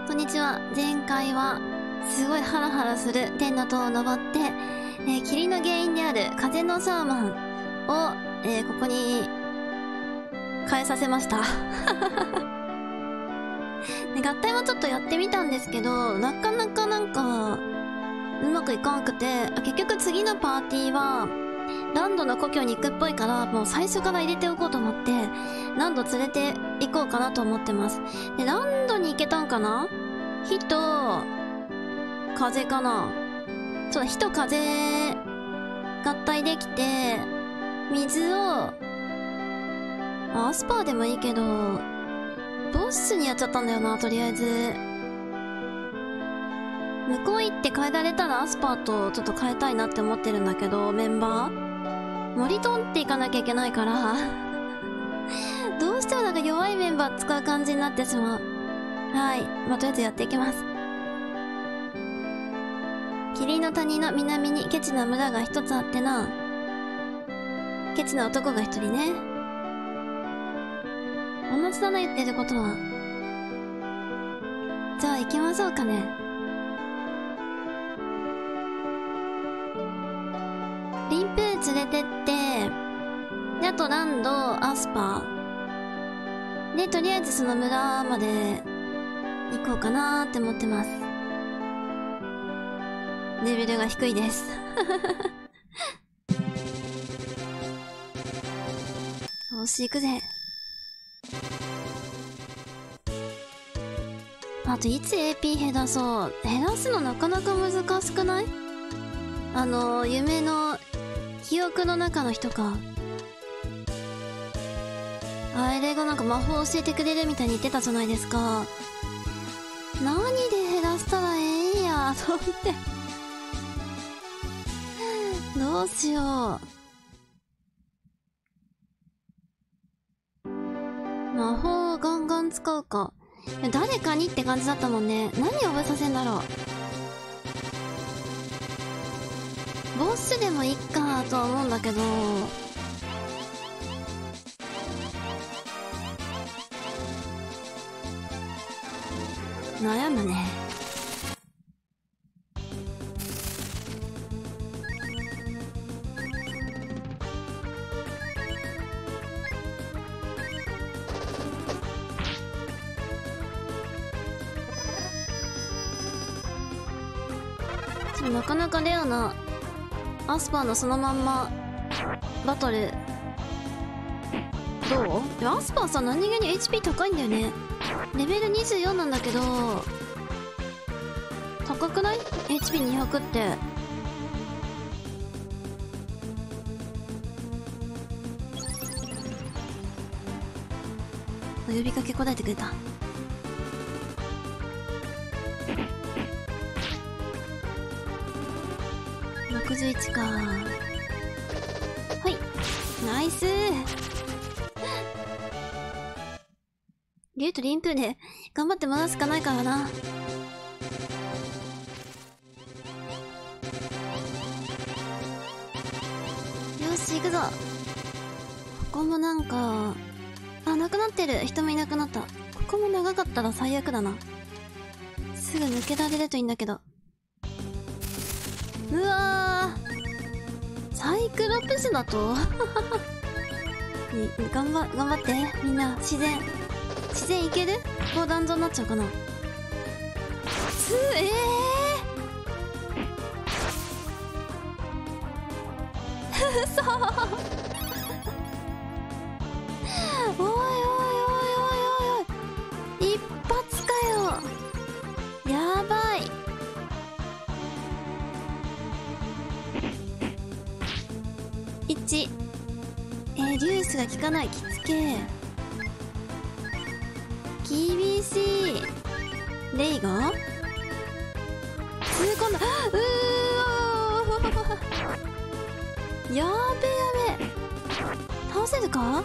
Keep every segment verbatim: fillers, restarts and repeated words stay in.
こんにちは。前回はすごいハラハラする天の塔を登って、えー、霧の原因である風のシャーマンを、えー、ここに変えさせましたで合体もちょっとやってみたんですけど、なかなかなんかうまくいかなくて、結局次のパーティーはランドの故郷に行くっぽいから、もう最初から入れておこうと思ってランド連れて行こうかなと思ってます。でランドに行けたんかな。火と風かな。そうだ、火と風合体できて、水をアスパーでもいいけどボッスにやっちゃったんだよな。とりあえず向こう行って変えられたらアスパーとちょっと変えたいなって思ってるんだけど、メンバー森トンっていかなきゃいけないからどうしてもなんか弱いメンバー使う感じになってしまう。はい、まあ、とりあえずやっていきます。霧の谷の南にケチな村が一つあってな。ケチな男が一人ね。同じだな、言ってることは。じゃあ行きましょうかね。リンプー連れてって、であとランド、アスパーで、とりあえずその村まで行こうかなーって思ってます。レベルが低いですよし、行くぜ。あといつ エーピー 減らそう。減らすのなかなか難しくない？あの夢の記憶の中の人か。あれがなんか魔法教えてくれるみたいに言ってたじゃないですか。何で減らしたらええんやと思ってどうしよう。魔法をガンガン使うか。誰かにって感じだったもんね。何覚えさせんだろう。ボスでもいいかとは思うんだけど、悩むね。なかなかレアなアスパーのそのまんまバトルどう？アスパーさ、何気に エイチピー 高いんだよね。レベルにじゅうよんなんだけど高くない？ エイチピーにひゃく って。呼びかけ答えてくれた。ろくじゅういちか。はい、ナイスリュウとリンプーで頑張ってもらうしかないからな。よし、行くぞ。ここもなんか、あ、なくなってる。人もいなくなった。ここも長かったら最悪だな。すぐ抜けられるといいんだけど。うわー、サイクロプスだと頑張頑張ってみんな。自然自然いける？高弾道になっちゃうかな。つえー嘘おいおいおいおいおいおい、一発かよ。やばい。いち、えー、リュースが効かない。きつけ厳しい。レイが吸い込んだ。うーやべやべ。倒せるか？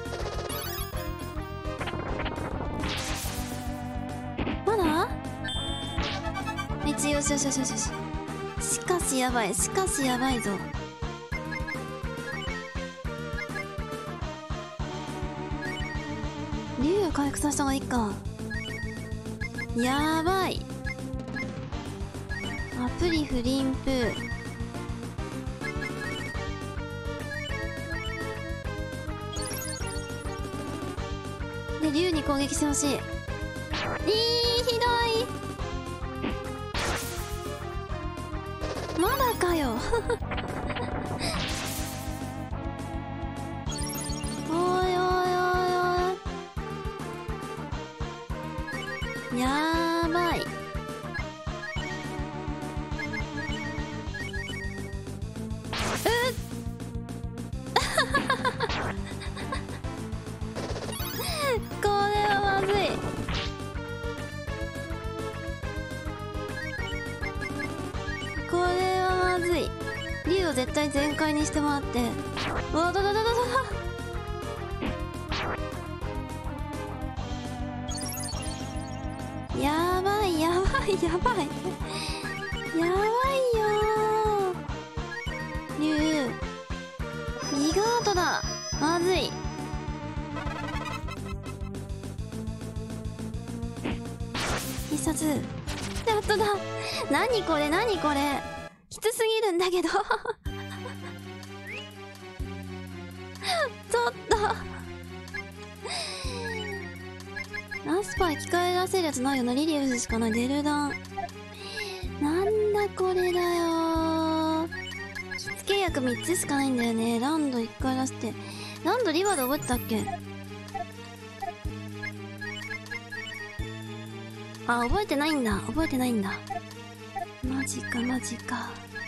まだ一応、よしよしよしよしよし。しかしやばい。しかしやばいぞ。竜を回復させた方がいいか。 やばい。アプリフリンプで竜に攻撃してほしい。いい、ひどい。まだかよ。おいおいおいおい、やーばい。これはまずい。これはまずい。竜を絶対全開にしてもらって。うわだだだだだだ。やばいやばいやばいやばいよー。竜ビガートだ。まずい。必殺。やっとだ。何これ何これ、きつすぎるんだけど。ちょっとアスパー生き返らせるやつないよな。リリウスしかない。デルダンなんだこれだよー。きつけ薬みっつしかないんだよね。ランドいっかい出して。ランドリバーで覚えてたっけ。あ、覚えてないんだ。覚えてないんだ。マジかマジか。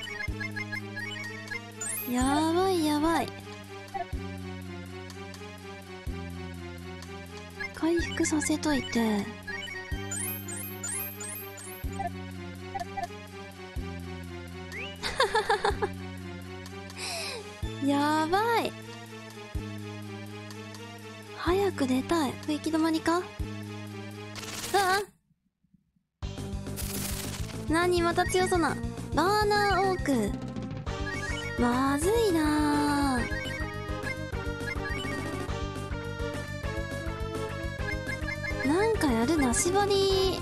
やばいやばい。回復させといて。やばい。早く出たい。行き止まりか。ああ、何また強そうな。バーナーオーク。まずいなぁ。なんかやるな。しばり。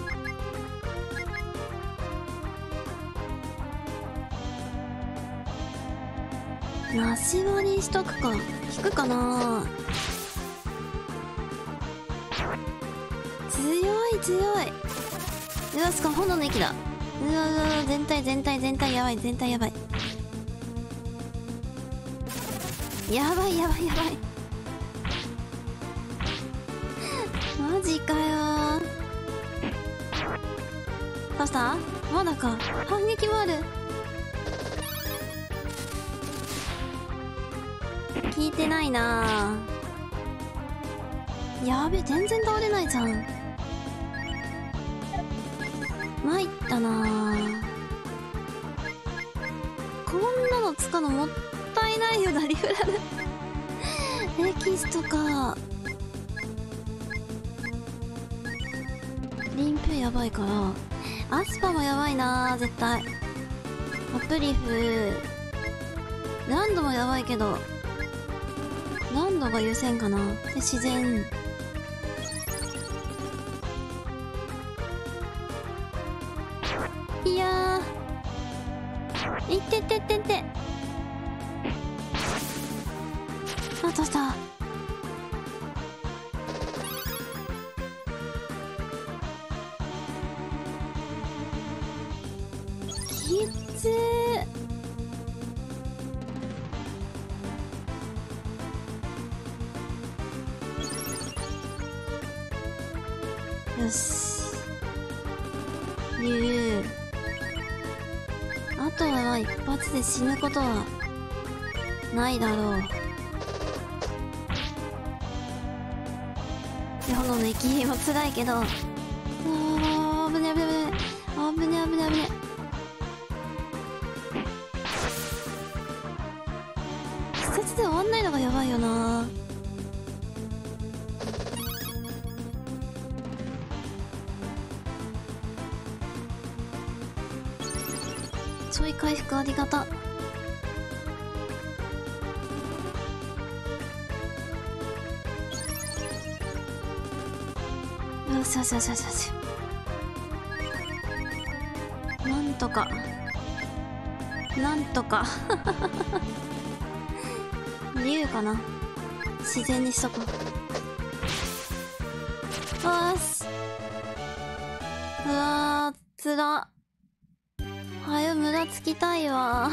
なし割りしとくか。引くかな。強い強い。うわ、しかも炎の息だ。うわうわ、全体全体全体やばい。全体やばい。やばいやばいやばい。マジかよー。どうした？まだか。反撃もある。聞いてないなぁ。やべ、全然倒れないじゃん。参ったなぁ。こんなの使うのもったいないよな。リフラルエキストか。リンプやばいから。アスパもやばいなぁ、絶対。アプリフランドもやばいけど、ランドが優先かな。で、自然。いやー、いってってってって。あ、どうした。きつー。よし。竜。あとは一発で死ぬことはないだろう。で、炎の息も辛いけど。あー、危ね危ね危ね危ね危ね危ね。必殺で終わんないのがやばいよな。ちょい回復ありがた。よしよしよしよしよし。 なんとかなんとか竜かな、自然にしとこう。あーし、うわーつら。はよ村つきたいわ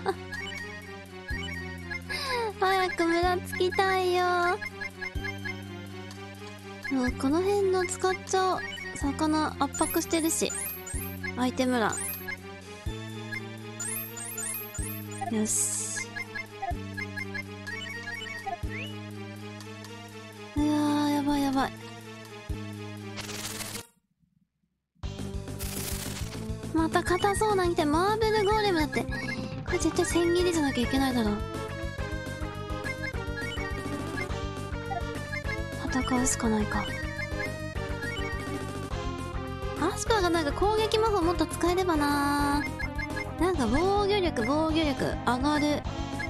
早く村つきたいよ。もうこの辺の使っちゃおう。魚圧迫してるし、アイテム欄。よし。うわーやばいやばい。また硬そうなの来て、マーベルゴーレムだって。これ絶対千切りじゃなきゃいけないだろう。戦うしかないか。アスパーがなんか攻撃魔法もっと使えればなー。なんか防御力防御力上がる、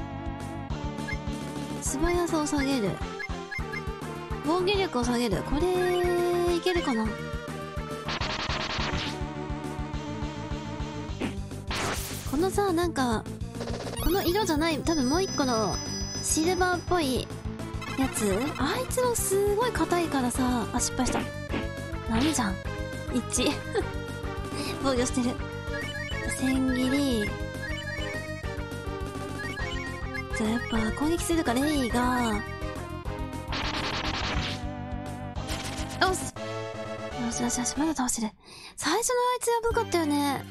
素早さを下げる、防御力を下げる。これいけるかな。このさ、なんかこの色じゃない、多分もう一個のシルバーっぽいやつ、あいつのすごい硬いからさ。あ、失敗した。何じゃんいち防御してる。千切りじゃあやっぱ攻撃するか。レイがよしよしよしよし、まだ倒してる。最初のあいつやばかったよね。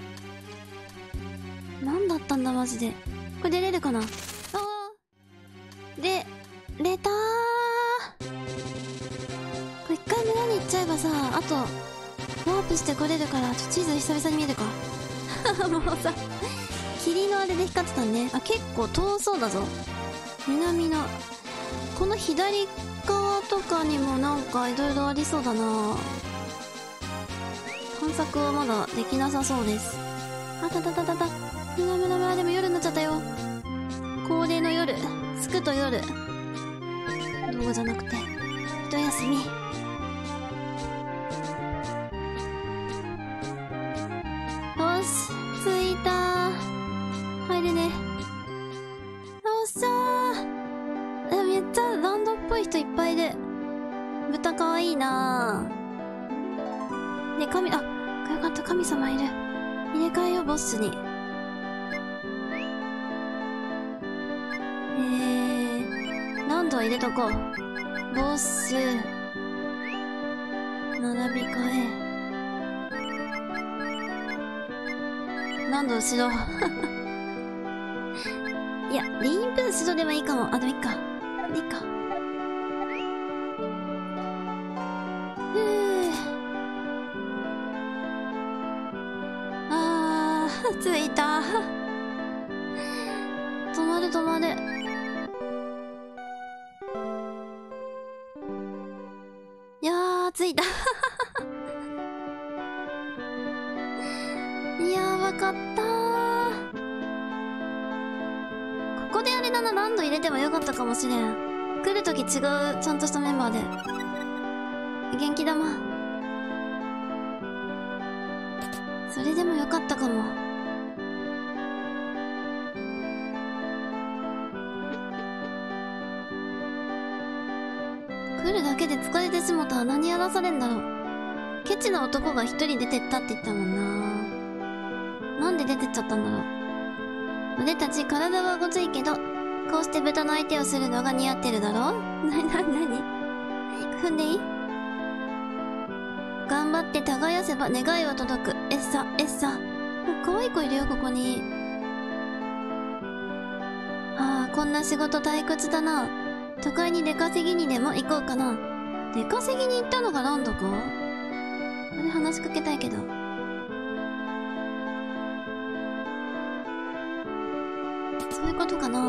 何だったんだマジで。これ出れるかな。あーでレター。これ一回村に行っちゃえばさ、あとワープしてこれるから、ちょっと地図久々に見るかもうさ、霧のあれで光ってたね。あ、結構遠そうだぞ。南のこの左側とかにもなんかいろいろありそうだな。探索はまだできなさそうです。あたたたたた、村村村。でも夜になっちゃったよ。恒例の夜、つくと夜。動画じゃなくて一休み。よし着いたー。入るね。よっしゃー。え、めっちゃランドっぽい人いっぱいいる。豚かわいいなー。ね、神、あ、よかった、神様いる。入れ替えよう、ボスに。えー、ランドは入れとこう。ボス並び替え。ランド後ろいや、リーンプ後ろでもいいかも。あ、でもいいか。いいか。ふぅ。あー、着いた。止まる止まる。いやー、着いた。やばかったー。ここであれだな、ランド入れてもよかったかもしれん。来るとき違う、ちゃんとしたメンバーで。元気玉。それでもよかったかも。来るだけで疲れてしもたら何やらされんだろう。ケチな男が一人出てったって言ったもんな。なんで出てっちゃったんだろう。俺たち体はごついけど、こうして豚の相手をするのが似合ってるだろ。な、な、なに踏んでいい？頑張って耕せば願いは届く。えっさ、えっさ。可愛い子いるよ、ここに。ああ、こんな仕事退屈だな。都会に出稼ぎにでも行こうかな。出稼ぎに行ったのがランドか？これ話しかけたいけど。そういうことかな。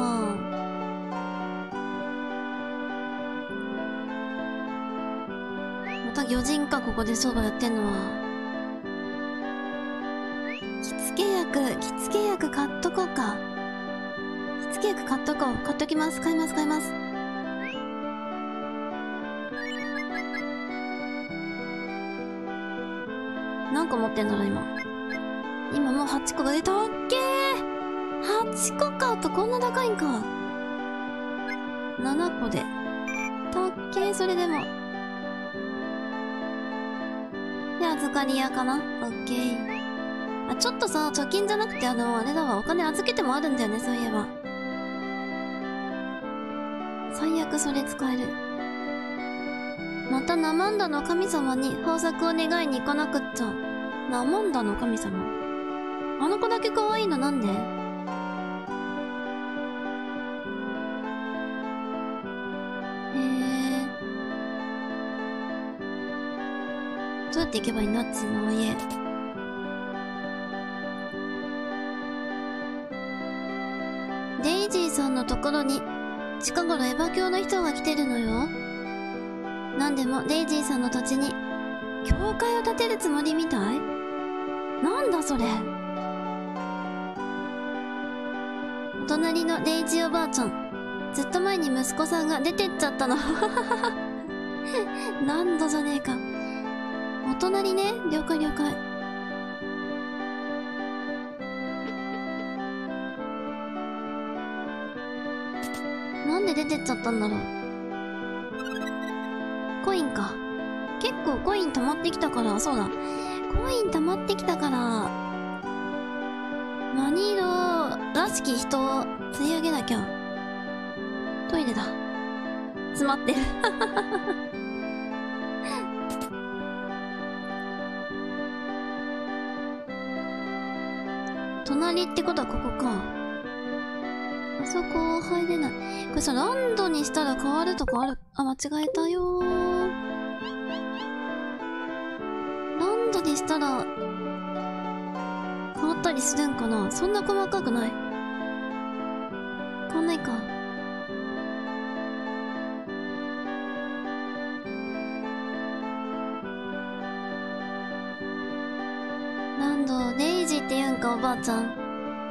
また魚人か、ここで相場やってんのは。着付け薬、着付け薬買っとこうか。着付け薬買っとこう。買っときます。買います、買います。何個持ってんだろう、今。 今もうはちこが出た。オッケー !はち 個かとこんな高いんか。ななこで。たっけー、それでも。で、預かり屋かな。オッケー。あ、ちょっとさ、貯金じゃなくて、あの、あれだわ。お金預けてもあるんだよね、そういえば。最悪それ使える。またナマンダの神様に豊作を願いに行かなくっちゃ。ナマンダの神様。あの子だけ可愛いのなんで？へえ。どうやって行けばいいんだっつうの家。デイジーさんのところに近頃エヴァ教の人が来てるのよ。なんでもデイジーさんの土地に教会を建てるつもりみたい。なんだそれ。お隣のデイジーおばあちゃん、ずっと前に息子さんが出てっちゃったの。なんだじゃねえか。お隣ね。了解了解。なんで出てっちゃったんだろう。コインか。結構コイン溜まってきたから、そうだ。コイン溜まってきたから、マニーロらしき人を釣り上げなきゃ。トイレだ。詰まってる。隣ってことはここか。あそこ入れない。これさ、ランドにしたら変わるとこある？あ、間違えたよー。ランドにしたら、変わったりするんかな？そんな細かくない。変わんないか。ランド、デイジーって言うんか、おばあちゃん。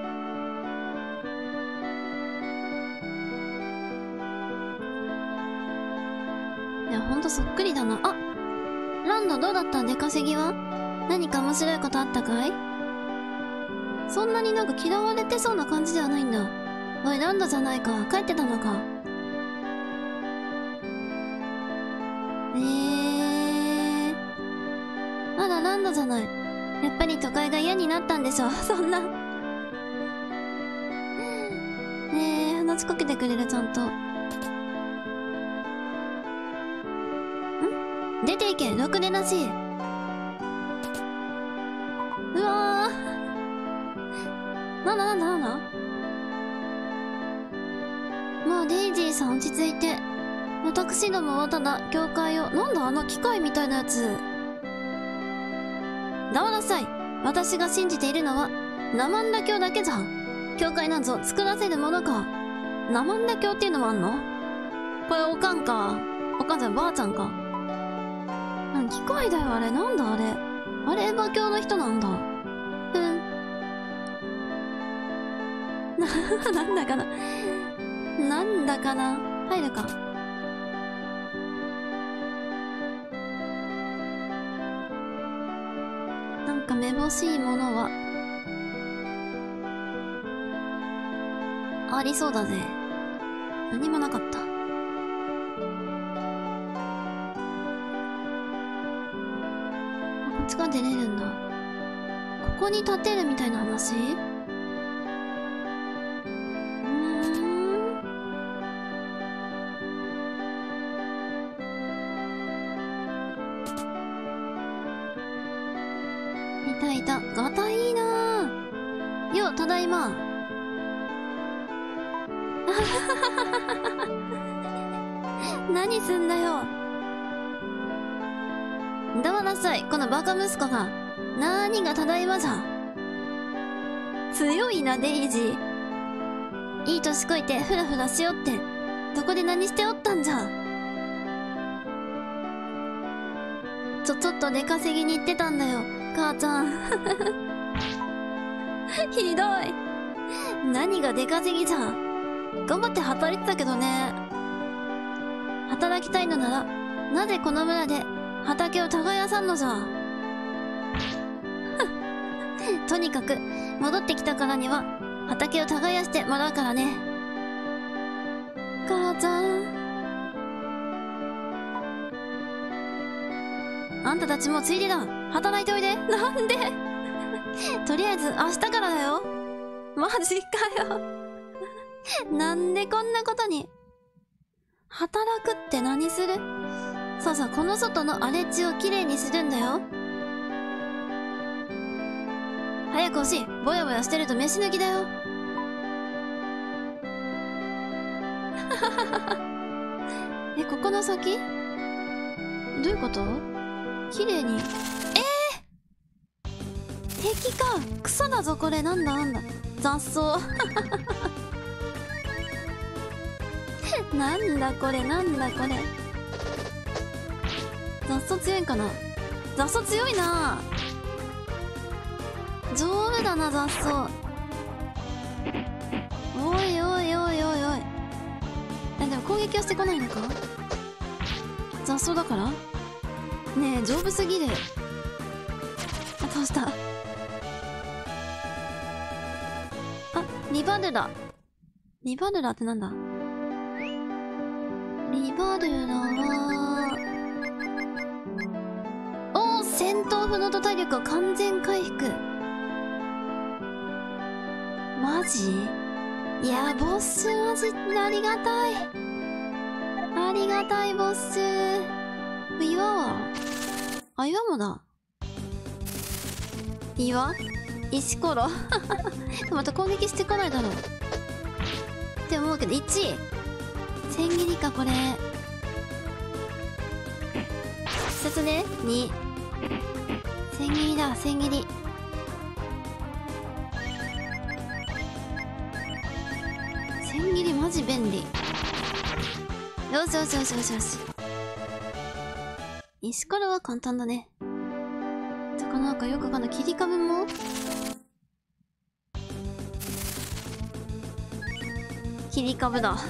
いや、ほんとそっくりだな。あ、ランドどうだった？出稼ぎは何か面白いことあったかい？そんなになんか嫌われてそうな感じではないんだ。おい、ランドじゃないか。帰ってたのか。えー。あら、ランドじゃない。やっぱり都会が嫌になったんでしょ。そんな。えー、話しかけてくれる、ちゃんと。出ていけ、ろくでなし。うわー。なんだなんだなんだ。まあ、デイジーさん落ち着いて。私どもはただ、教会を、なんだあの機械みたいなやつ。黙らさい。私が信じているのは、ナマンダ教だけじゃ。教会なんぞ作らせるものか。ナマンダ教っていうのもあんの？これおかんか。おかんじゃん、ばあちゃんか。機械だよ、あれ。なんだあれ。あれエヴァ教の人なんだ。うん。な、なんだかな。なんだかな。入るか。なんかめぼしいものは、ありそうだぜ。何もなかった。こっちから出れるんだ。ここに立てるみたいな話？うーん。いたいた。ガタいいなぁ。よう、ただいま。何すんだよ。黙らさい、このバカ息子が。なーにがただいまじゃ。強いな、デイジー。いい年こいてフラフラしよって、どこで何しておったんじゃ。ちょ、ちょっと出稼ぎに行ってたんだよ、母ちゃん。ひどい。何が出稼ぎじゃ。頑張って働いてたけどね。働きたいのなら、なぜこの村で、畑を耕さんのじゃ。 とにかく戻ってきたからには畑を耕してもらうからね。母ちゃん、あんたたちもついでだ。働いておいで。なんでとりあえず明日からだよ。マジかよなんでこんなことに。働くって何する？そうそう、この外の荒れ地をきれいにするんだよ。早く欲しい。ぼやぼやしてると飯抜きだよえ、ここの先？どういうこと？きれいに。えー、敵か。草だぞこれ。なんだなんだ、雑草なんだこれ、なんだこれ。雑草強いんかな。雑草強いな。丈夫だな、雑草。おいおいおいおいおい。え、でも攻撃はしてこないのか。雑草だからねえ、丈夫すぎる。あ、倒した。あ、リバルラ。リバルラってなんだ。リバルラは、おー、戦闘不能と体力を完全回復。マジ？いや、ボッスマジありがたい。ありがたいボス。岩は？あ、岩もだ。岩？石ころまた攻撃してこないだろうって思うけど、いちい千切りかこれ。必殺ね。に千切りだ、千切り。千切りマジ便利。よしよしよしよしよし。石ころは簡単だね。てかなんかよくわかんない。切り株も切り株だ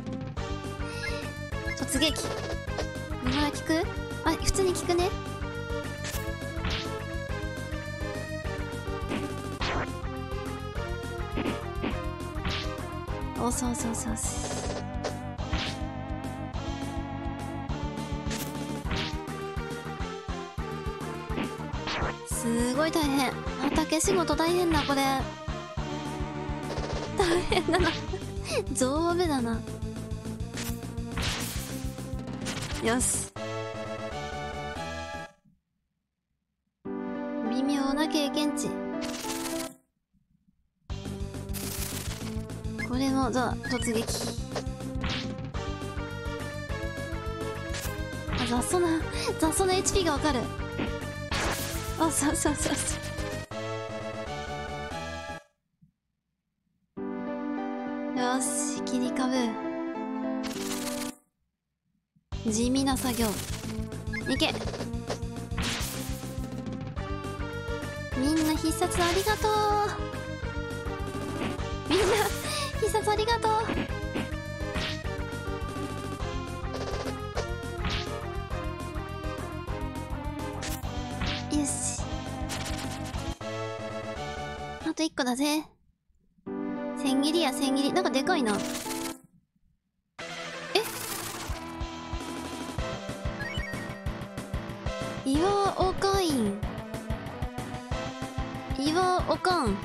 突撃。今から効く？あ、普通に効くね。お、そうそうそうそう。すごい大変。畑仕事大変だこれ。大変だな丈夫だな。よし。微妙な経験値。これもじゃあ突撃。あ、雑草な雑草の エイチピー がわかる。あ、そうそうそうそう。よし、切り株。地味な作業。いけ。みんな必殺ありがとう。みんな必殺ありがとう。よし。あといっこだぜ。千切りや千切り。なんかでかいな。え？岩おかいん。岩おかん。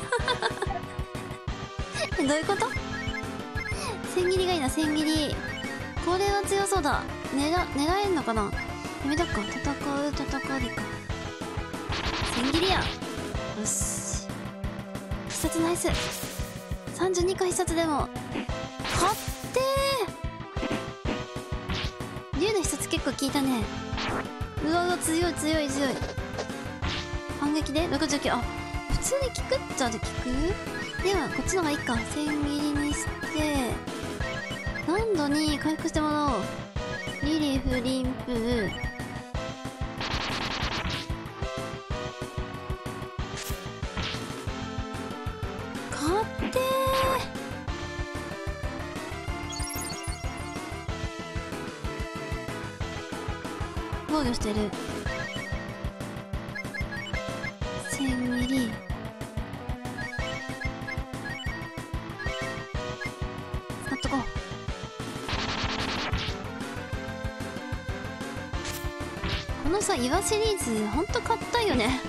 どういうこと？千切りがいいな、千切り。これは強そうだ。狙、狙えんのかな？やめとくか。戦う、戦うでか。千切りや。よし。必殺ナイス。さんじゅうにか必殺でも。勝ってー。竜の必殺結構効いたね。うわうわ、強い強い強い。反撃でろくじゅうきゅう。あ、普通に効くっちゃで効く？では、こっちの方がいいか。千切りにして、何度に回復してもらおう。リリフ、リンプー。勝ってー。防御してる。千切り。 のさ岩シリーズほんと硬いよね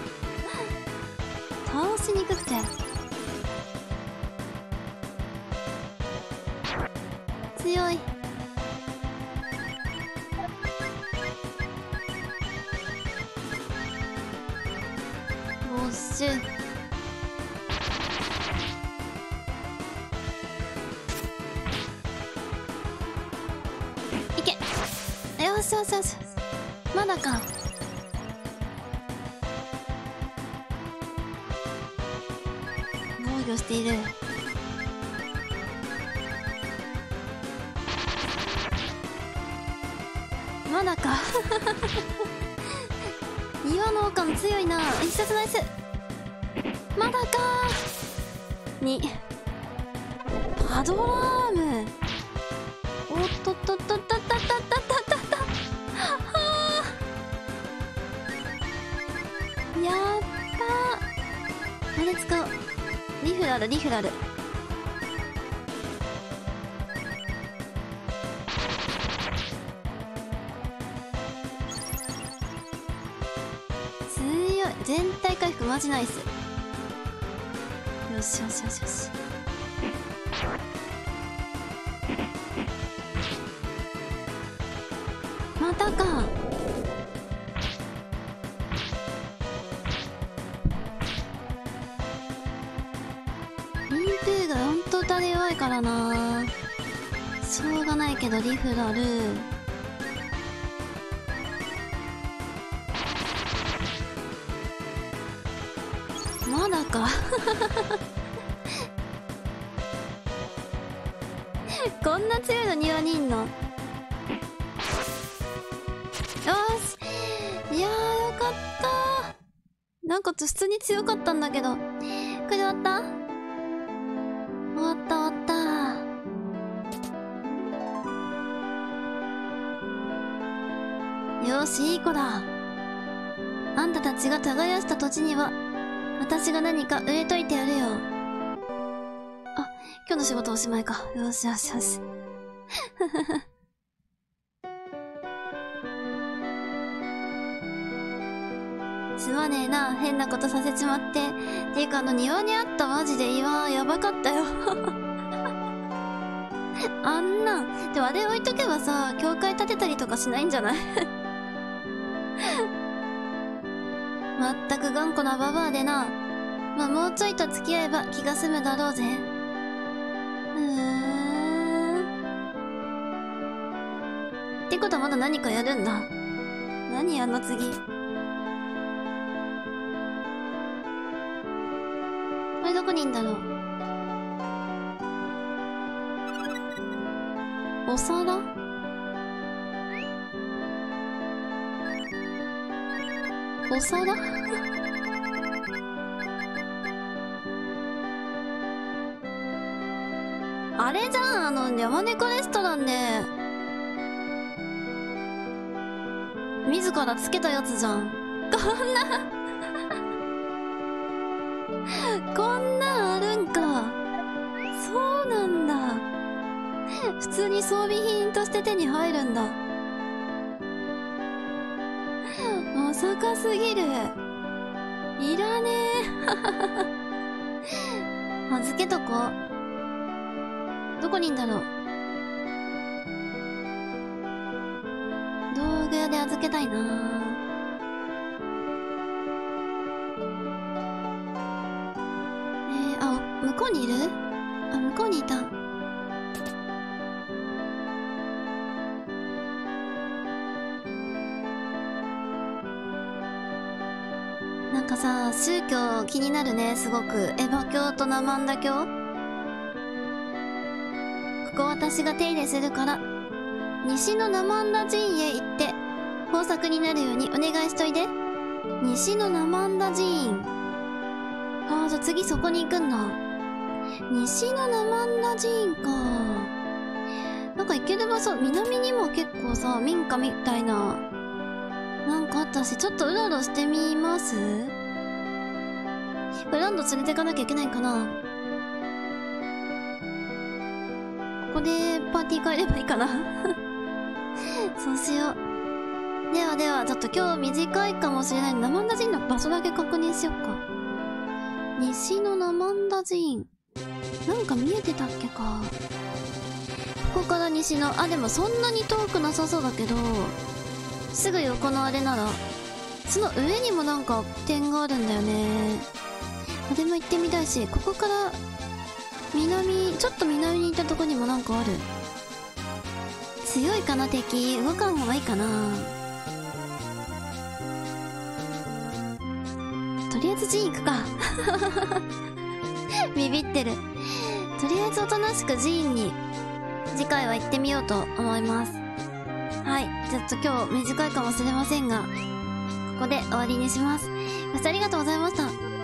倒しにくくて強い。ボッシュいけ。よしよしよし、まだか。防御している。まだか岩の王冠強いな。必殺ナイス。まだかにパドラーム。おっとっとっとっとっとっとっとっとっと。はあ、やったー。あれ使おう。リフラルリフラル。強い。全体回復マジナイス。よしよしよしよし。またか。リンプーがほんと歌で弱いからな。しょうがないけどリフラル。まだかこんな強いの庭にいんの。よし、いやーよかった。なんか普通に強かったんだけど。これで終わった？終わった終わった。よし、いい子だ。あんたたちが耕した土地には私が何か植えといてやるよ。あ、今日の仕事おしまいか。よしよしよしすまねえな、変なことさせちまって。ていうかあの庭にあったマジで岩やばかったよあんなんでもあれ置いとけばさ、教会建てたりとかしないんじゃないまったく頑固なババアでな。まあもうちょいと付き合えば気が済むだろうぜ。うーん。ってことはまだ何かやるんだ。何やんの次。これどこにいんだろう。お皿？お皿あれじゃん、あの山猫レストランで自らつけたやつじゃん。こんなこんなんあるんか。そうなんだ。普通に装備品として手に入るんだ。まさかすぎる。いらねえ預けとこう。どこにいんだろう。道具屋で預けたいな。えー、あ、向こうにいる？あ、向こうにいた。なんかさ、宗教気になるね、すごく。エヴァ教とナマンダ教。ここ私が手入れするから、西のナマンダ寺院へ行って、豊作になるようにお願いしといで。西のナマンダ寺院。ああ、じゃあ次そこに行くんだ。西のナマンダ寺院か。なんか行ければさ、南にも結構さ、民家みたいな、なんかあったし、ちょっとうろうろしてみます？これランド連れてかなきゃいけないかな。ここでパーティー帰ればいいかなそうしよう。 ではでは、ちょっと今日短いかもしれないナマンダ寺院の場所だけ確認しよっか。西のナマンダ寺院。なんか見えてたっけか。ここから西の、あ、でもそんなに遠くなさそうだけど、すぐ横のあれなら、その上にもなんか点があるんだよね。あれも行ってみたいし、ここから南、ちょっと南に行ったとこにもなんかある。強いかな敵。動かん方がいいかな。とりあえず寺院行くか。ビビってる。とりあえずおとなしく寺院に次回は行ってみようと思います。はい。ちょっと今日短いかもしれませんが、ここで終わりにします。ご視聴ありがとうございました。